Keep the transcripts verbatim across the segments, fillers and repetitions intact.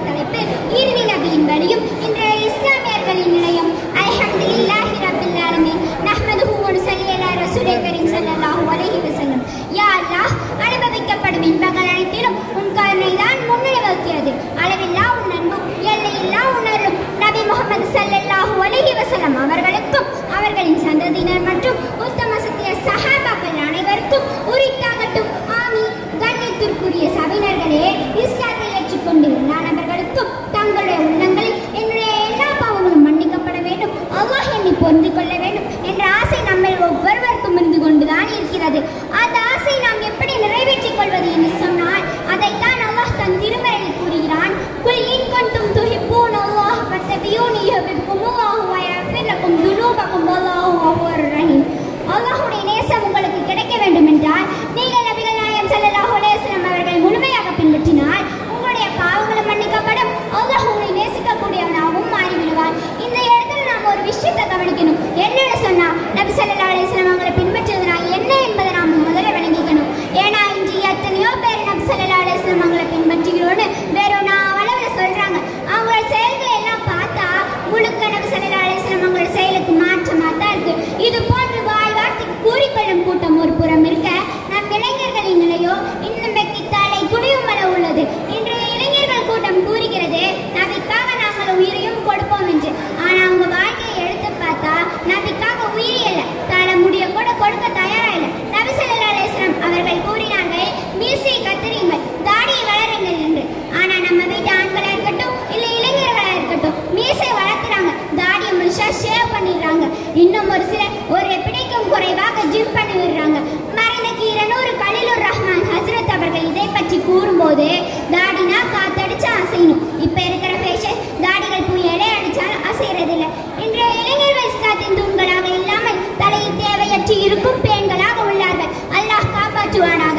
தலைப்பு இறுதி நபியின் வழியும் இன்றைய இஸ்லாமியர்களின் நிலையம். அல்ஹம்துலில்லாஹி ரப்பில் ஆலமீன் நஹ்மதுஹு வ நுஸல்லி அலா ரசூலில் கரீம் ஸல்லல்லாஹு அலைஹி வஸல்லம். யா அல்லாஹ், அனுபவிக்கப்படும் இன்பங்கள் அனைத்திலும் உன் கருணை தான் முன்னிலை வகிக்கிறது. அளவில்லா உன் அன்பும் எல்லையில்லா உணர்வும் நபி முஹம்மது ஸல்லல்லாஹு அலைஹி வஸல்லம் அவர்களுக்கும் அவர்களின் சந்ததியினர் மற்றும் உத்தம சத்திய சஹாபாக்கள் அனைவருக்கும் உரித்தாகட்டும். ஆமீன். கண்ணியத்திற்குரிய சபையினர்களே, இஸ்லாத்தை ஏற்றுக்கொண்டு எல்லா நபர்களுக்கும் தங்களுடைய உள்ளங்களில் என்னுடைய எல்லா பாவங்களும் மன்னிக்கப்பட வேண்டும், அல்லாஹ் என்னை பொருந்து கொள்ள வேண்டும் என்ற ஆசை நம்ம ஒவ்வொருவருக்கும் இருந்து கொண்டுதான் இருக்கிறது. அந்த ஆசை நாம் எப்படி நிறைவேற்றிக் கொள்வது என்று சொன்னால், அதைத்தான் அல்லாஹ் தன் திருமறையில் கூறுகிறான். குல் இன் குன்தும் துஹிப்பூன அல்லாஹ் ஃபத்தபியூனி யுஹிப்புக்குமுல்லாஹு வ யக்ஃபிர் லக்கும் துனூபக்கும் வல்லாஹு கஃபூருர் ரஹீம். அல்லாஹ்வுடைய நேசம் உங்களுக்கு கிடைக்க வேண்டும் என்றால் நீங்கள் நபிகள் நாயகம் ஸல்லல்லாஹு அலைஹி வஸல்லம் அவர்களை முழுமையாக பின்பற்றினால் உங்களுடைய பாவங்களும் மன்னிக்கப்படும், அல்லாஹ் உங்களை நேசிக்கக்கூடியவனாகவும் மாறிவிடுவார். இந்த இடத்துல நாம் ஒரு விஷயத்தை கவனிக்கணும். என்னன்னு சொன்னா, நபி ஸல்லல்லாஹு அலைஹி வஸல்லம் அவங்களை பின்பற்றுவதனா என்ன என்பதை நாம் முதல்ல விளங்கிக்கணும். ஏன்னா இன்று எத்தனையோ பேர் நபி ஸல்லல்லாஹு அலைஹி வஸல்லம் அவங்களை பின்பற்றுகிறோன்னு வேற நான் அளவில் சொல்றாங்க. அவங்களோட செயல்களை எல்லாம் பார்த்தா முழுக்க நபி ஸல்லல்லாஹு அலைஹி வஸல்லம் அவங்களோட செயலுக்கு மாற்றமாக தான் இருக்கு. இது போன்று வாய் வார்த்தை கூறிக்கொள்ளும் கூட்டம் ஒரு புறம் இருக்க, நம் இளைஞர்களின் நிலையோ இன்னும் வெக்கித்தாலை குடியுமல உள்ளது. இன்றைய இளைஞர்கள் கூட்டம் கூறுகிறது நபிக்காக நாங்கள் உயிரையும் கொடுப்போம் என்று. ஆனா அவங்க வாழ்க்கையை எடுத்து பார்த்தா நபிக்காக உயிரி இல்லை, தலை முடிய கூட கொடுக்க தயாரா இல்லை. நபி ஸல்லல்லாஹு அலைஹி வஸல்லம் அவர்கள் கூறினார்கள், மீசையை கத்தறியுங்கள், தாடியை வளருங்கள் என்று. ஆனா நம்ம வீட்டு ஆண்களா இருக்கட்டும் இல்ல இளைஞர்களா இருக்கட்டும், மீசை வளர்த்துறாங்க, தாடியை முழுசா ஷேவ் பண்ணிடுறாங்க. இன்னும் ஒரு சிலர் ஒரு பிடிக்கும் குறைவாக ஜிம் பண்ணி விடுறாங்க. மறைந்த கீரனூர் கலீலுர் ரஹ்மான் ஹஸ்ரத் அவர்கள் இதை பற்றி கூறும்போது, தாடினா காத்தடிச்சா அசையணும், இப்ப இருக்கிற ஃபேஷன் தாடிகள் புயலே அடிச்சாலும் அசைறதில்லை. இன்றைய இளைஞர்கள் இஸ்லாத்தின் தூண்களாக இல்லாமல் தலையில் தேவையற்று இருக்கும் பெண்களாக உள்ளார்கள். அல்லாஹ் காப்பாற்றுவானாக.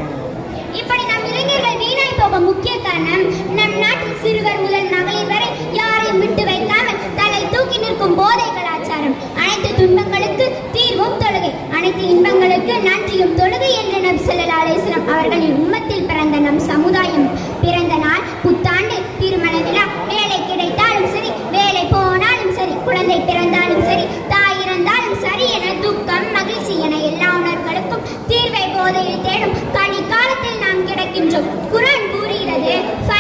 இப்படி நம் இளைஞர்கள் வீணாய் போக முக்கிய காரணம், நம் நாட்டில் சிறுவர் முதல் மகளிர் வரை யாரையும் விட்டு வைக்காமல் தலை தூக்கி நிற்கும் போதை கலாச்சாரம். அனைத்து துன்பங்களுக்கு தீர்வும் தொழுகை, அனைத்து இன்பங்களுக்கு நன்றியும் தொழுகை என்று நபி ஸல்லல்லாஹு அலைஹி வஸல்லம் அவர்களின் உம்மத்தில் பிறந்த நம் சமுதாயம் பிறந்த நாள், புத்தாண்டு, திருமண விழா, வேலை கிடைத்தாலும் சரி, வேலை போனாலும் சரி, குழந்தை பிறந்தாலும் சரி, தாய் இறந்தாலும் சரி என துக்கம் மகிழ்ச்சி என எல்லா உணர்வுகளுக்கும் தீர்வை போதையில் தேடும் கனி காலத்தில் நாம் கிடைக்கின்றோம். குர்ஆன் கூறுகிறது,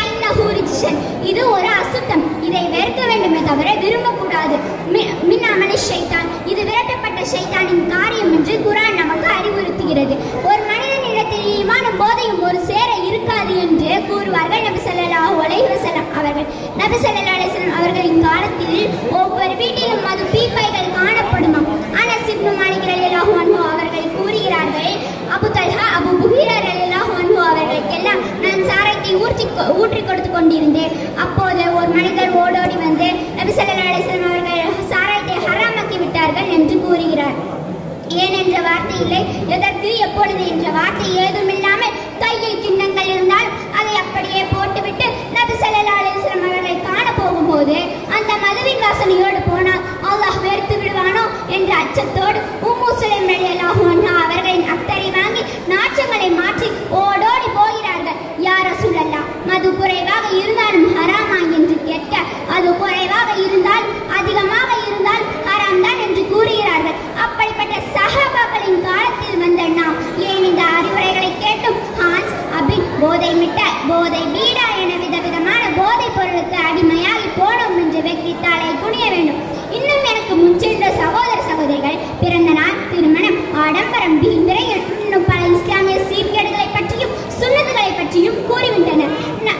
இது ஒரு அசுத்தம், இதை வெறுக்க வேண்டுமே தவிர விரும்பக்கூடாது. மின்னமலி ஷைத்தான், இது விரட்டப்பட்ட ஷைத்தானின் காரியம் என்று குர்ஆன் நமக்கு அறிவுறுத்துகிறது. ஒரு மனிதனிடத்தில் ஈமானும் போதையும் ஒரு சேர இருக்காது என்று கூறுவார்கள் நபி ஸல்லல்லாஹு அலைஹி வஸல்லம் அவர்கள். நபி ஸல்லல்லாஹு அலைஹி வஸல்லம் அவர்களின் காலத்தில் ஒவ்வொரு வீட்டிலும் மது பீப்பைகள் காணப்படுமாம். அனஸ் இப்னு மாலிக் ரலியல்லாஹு அன்ஹு அவர்கள் கூறுகிறார்கள், அபு தல்ஹா, அபு புஹைரா ரலியல்லாஹு அன்ஹு அவர்களுக்கெல்லாம் நான் சாராயத்தை ஊற்றி ஊற்றி கொடுத்து கொண்டிருந்தேன். அப்போது ஒரு மனிதர் ஓடோடி வந்து நபி ஸல்லல்லாஹு அலைஹி வஸல்லம் அவர்கள் சாராயத்தை ஹராமாக்கி விட்டார்கள் என்று கூறுகிறார். ஏன் என்ற வார்த்தை இல்லை, எதற்கு, எப்பொழுது என்ற வார்த்தை ஏதும் இல்லாமல் கையில் கிண்ணங்கள் இருந்தால் அதை அப்படியே போட்டுவிட்டு நபி ஸல்லல்லாஹு அலைஹி வஸல்லம் அவர்களை காண போகும்போது அந்த மதுவின் வாசனையோடு போனால் அல்லாஹ் வெறுத்து விடுவானோ என்ற அச்சத்தோடு உம்மு சுலைம் ரலியல்லாஹு அன்ஹா அவர்களின் அத்தரை வாங்கி நாற்றங்களை மாற்றி ஓடோடி போகிறார்கள். யா ரசூலல்லாஹ், மது குறைவாக இருந்தாலும் ஹராமா என்று கேட்க, அது குறைவாக இருந்தால் அதிகமாக இருந்தால் ஹராம் தான் என்று கூறுகிறார்கள். அப்படிப்பட்ட சஹாபாக்களின் காலத்தில் வந்த நாம் ஏன் இந்த அறிவுரைகளை கேட்டும் ஹான்ஸ், அபின், போதை மிட்டாய், போதை பீடா என விதவிதமான போதைப் பொருளுக்கு அடிமையாகி போனோம் என்று வெக்கித்தாலை குனிய வேண்டும். இன்னும் எனக்கு முன்சென்ற சகோதர சகோதரிகள் பிறந்த நாள், திருமணம், ஆடம்பரம், வீண்விரை இன்னும் பல இஸ்லாமிய சீர்கேடுகளை பற்றியும் சுன்னத்துகளை பற்றியும் கூறிவிட்டனர்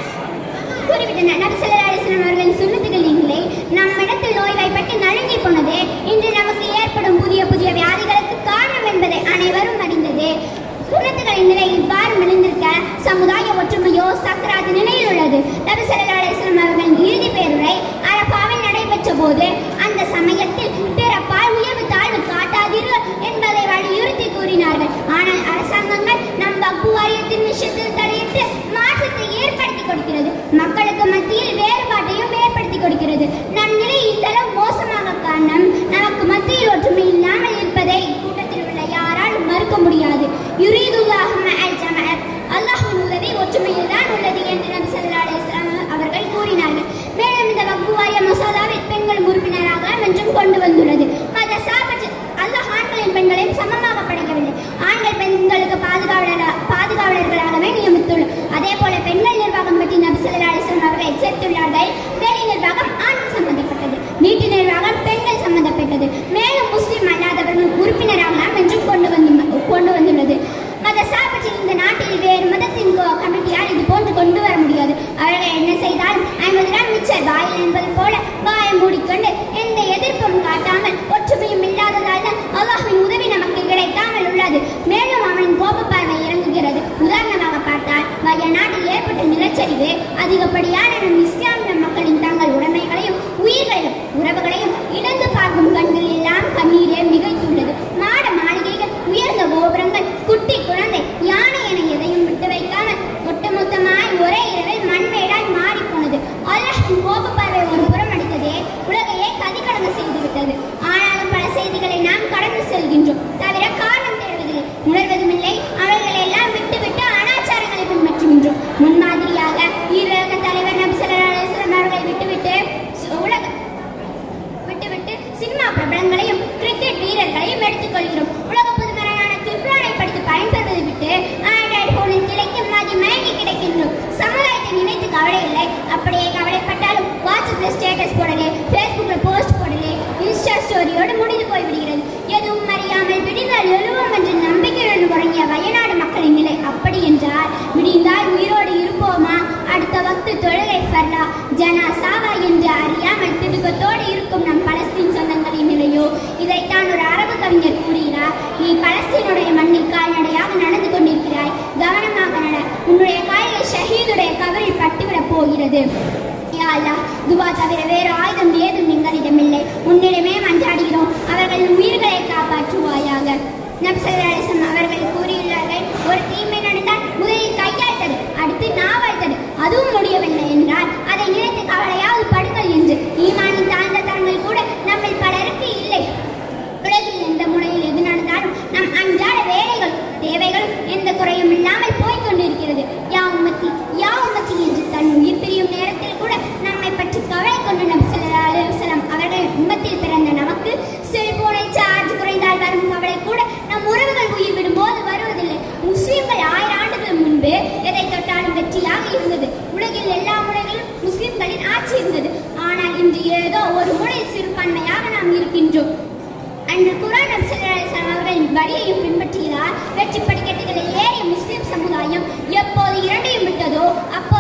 கூறிவிட்டனர் நபி ஸல்லல்லாஹு அலைஹி வஸல்லம் அவர்களின் சுன்னத்துகளின் நிலை நம்மிடத்தில் நோய்வாய்ப்பட்டு நழுங்கி போனது இன்று நமக்கு ஏற்படும் புதிய புதிய வியாதிகளுக்கு காரணம் என்பதை அனைவரும் அறிந்தது. சுன்னத்துகளின் நிலை இவ்வாறு மெலிந்திருக்க சமுதாய ஒற்றுமையோ சக்கராத்து நிலையில் உள்ளது. நபி ஸல்லல்லாஹு அலைஹி வஸல்லம் அவர்களின் இறுதி பேருரை அரஃபாவில் நடைபெற்ற போது அந்த சமயத்தில் பிறப்பால் உயர்வு தாழ்வு காட்டாதீர்கள் என்பதை வலியுறுத்தி கூறினார்கள். ஆனால் அரசாங்கங்கள் நம் வக்ஃபு வாரியத்தின் விஷயத்தில் தலையிட்டு மாற்றத்தை ஏற்படுத்தி கொடுக்கிறது, மக்களுக்கு மத்தியில் வேறுபாட்டையும் ஏற்படுத்தி கொடுக்கிறது. நம் நிலை இந்தளவு மோசமாக காரணம் நமக்கு மத்தியில் ஒற்றுமை இல்லாமல் இருப்பதை கூட்டத்தில் உள்ள யாராலும் மறுக்க முடியாது. யுரீதுல்லாஹு மஅல் ஜமாஅத், அல்லாஹ்வின் உதவி ஒற்றுமையில் தான் உள்ளது என்று நபி ஸல்லல்லாஹு அலைஹி வஸல்லம் வந்துள்ளது. மத சார்பற்ற அல்லாஹ் ஆண்களின் பெண்களையும் சமமாக படைக்கவில்லை. ஆண்கள் பெண்களுக்கு பாதுகாவலர் பாதுகாவலர்களாகவே நியமித்துள்ளார். அதே போல பெண்கள் நிர்வாகம் பற்றி நபி ஸல்லல்லாஹு அலைஹி வஸல்லம் அவர்கள் எச்சரித்துள்ளார்கள். வெளி நிர்வாகம் ஆண்கள் சம்பந்தப்பட்டது, வீட்டு நிர்வாகம் பெண்கள் சம்பந்தப்பட்டது. மேலும் முஸ்லிம் அல்லாதவர்கள் உறுப்பினராகலாம் என்றும் கொண்டு வந்து கொண்டு வந்துள்ளது. மத சார்பற்ற இந்த நாட்டில் வேறு மதத்தின் கமிட்டியால் இது போன்று கொண்டு வர முடியாது. அவர்கள் என்ன செய்தாலும் ஐம்பது கிராம் மிச்சர் வாயில் என்பது போல வாயை மூடிக்கொண்டு எந்த எதிர்ப்பும் காட்டாமல் ஒற்றுமையும் இல்லாததால் தான் அல்லாஹ்வின் உதவி நமக்கு கிடைக்காமல் உள்ளது. மேலும் அவனின் கோப பார்வை இறங்குகிறது. உதாரணமாக பார்த்தால் வய நாட்டில் ஏற்பட்ட நிலச்சரிவு அதிகப்படியான நம் இஸ்லாமிய மக்களின் தங்கள் உடைமைகளையும் உயிர்களையும் உறவுகளையும் இழந்து பார்க்கும் கண்கள் எல்லாம் கண்ணீரே மிகைத்துள்ளது. மாட மாளிகைகள், உயர்ந்த கோபுரங்கள், குட்டி குழந்தை, யானை என எதையும் விட்டு வைக்காமல் ஒட்டுமொத்தமாய் ஒரே இரவில் மண்மேடாய் மாறிப்போனது. அல்லாஹ்வின் கோப பார்வை ஒரு புறம் அடித்ததே உலகையே கதிகலங்க செய்துவிட்டது. ஆனாலும் பல செய்திகளை நாம் கடந்து செல்கின்றோம், தவிர காரணம் தேடுவதில்லை, உணர்வதும் இல்லை. அவர்களை எல்லாம் விட்டுவிட்டு அனாச்சாரங்களை பின்பற்றுகின்றோம். முன்மாதிரியாக ஈரோக தலைவர் நபி ஸல்லல்லாஹு அலைஹி வஸல்லம் அவர்களை விட்டுவிட்டு உலக விட்டுவிட்டு சினிமா பிரபலங்களையும் கிரிக்கெட் வீரர்களையும் எடுத்துக்கொள்கிறோம். உலக புதுமறையான திருக்குர்ஆனை படித்து பயன்பெறுவதை விட்டு ஆண்ட்ராய்டு போனின் கிளைக்கு மதி மயங்கி கிடைக்கின்றோம். சமுதாயத்தை நினைத்து கவலை இல்லை. அப்படியே கவலைப்பட்டாலும் வாட்ஸ்அப்ல ஸ்டேட்டஸ் போடலே, ஃபேஸ்புக்ல போஸ்ட் போடலே, இன்ஸ்டா ஸ்டோரியோடு முடிந்து போய்விடுகிறது. எதுவும் அறியாமல் விடிந்தால் எழுவோம் என்று நம்பிக்கையுடன் உறங்கிய வயநாடு மக்களின் நிலை அப்படி என்றால், விடிந்தால் உயிரோடு இருப்போமா, அடுத்த வக்து தொழுகை ஃபர்லா, ஜனாசாவா என்று அறியாமல் திடுக்கத்தோடு இருக்கும் நம் பலஸ்தீன் சொந்தங்களின் நிலையோ? இதைத்தான் ஒரு அரபு கவிஞர் கூறுகிறார். நீ பலஸ்தீனுடைய மண்ணில் கால்நடையாக நடந்து கொண்டிருக்கிறாய், கவனமாக நட, உன்னுடைய கால்கள் ஷஹீதுடைய கவரில் பட்டுவிடப் போகிறது. யா அல்லாஹ், துவா தவிர வேறு ஆயுதம் ஏதும் எங்களிடமில்லை. உன்னிடமே மன்றாடுகிறோம், அவர்களின் உயிர்களை காப்பாற்றுவாயாக. நபி ஸல்லல்லாஹு அலைஹி வஸல்லம் அவர்கள் கூறியுள்ளார்கள், ஒரு தீமை நடந்தால் முதலில் கையாள்தது, அடுத்து நாவாழ்த்தது. அதுவும் முடியவில்லை என்றால் அதை நினைத்து கவலையாவது படுங்கள் என்று. ஈமானின் தாழ்ந்த தரங்கள் கூட நம்மில் பலருக்கு இல்லை. உலகில் எந்த முறையில் எது நடந்தாலும் நம் அன்றாட வேலைகள் தேவைகளும் எந்த குறையும் இல்லாமல் போய்கொண்டிருக்கிறது. யா உம்மத்தி யா உம்மத்தி என்று தன் உயிர் பிரியும் நேரத்தில் கூட நம்மை பற்றி கவலை கொண்டு நபி ஸல்லல்லாஹு அலைஹி வஸல்லம் அவர்கள் உம்மத்தில் பிறந்த நமக்கு செல்போனில் சார்ஜ் குறைந்தால் வரும் கவலை கூட நம் உறவுகள் உயிர் விடும்போது வருவதில்லை. முஸ்லிம்கள் ஆயிரம் ஆண்டுகள் முன்பு எதை தொட்டாலும் வெற்றியாக இருந்தது. உலகில் எல்லா முறைகளிலும் முஸ்லிம்களின் ஆட்சி இருந்தது. ஆனால் இன்று ஏதோ ஒரு முறையில் சிறுபான்மையாக நாம் இருக்கின்றோம். அன்று குர்ஆன் நபி ஸல்லல்லாஹு அலைஹி வஸல்லம் அவர்களின் வழியையும் பின்பற்றுகிறார். வெற்றி படிக்கட்டுகளில் ஏறிய முஸ்லிம் சமுதாயம் எப்போது இரண்டையும் விட்டதோ அப்போது